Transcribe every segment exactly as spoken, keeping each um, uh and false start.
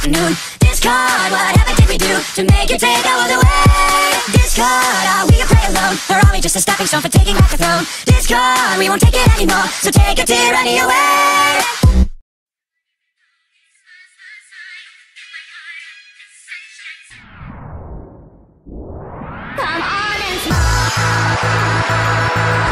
afternoon. Discard, what happened did we do to make you take our world away? Discard, are we a prey alone, or are we just a stepping stone for taking back the throne? Discard, we won't take it anymore, so take your tyranny away. Come on and smile.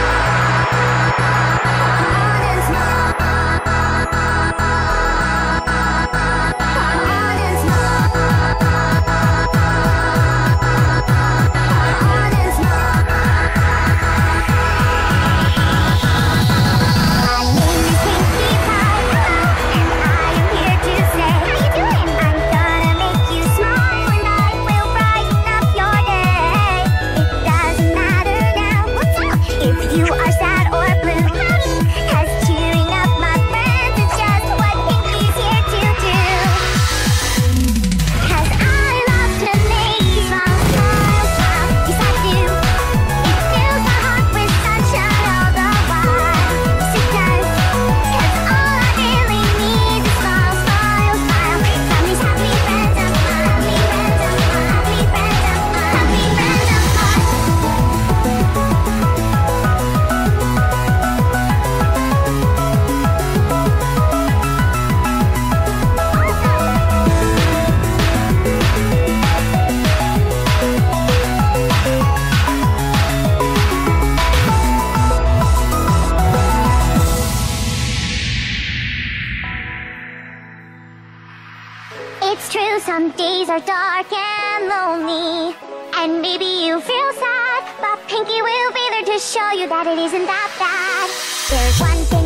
It's true, some days are dark and lonely, and maybe you feel sad, but Pinky will be there to show you that it isn't that bad. There's one thing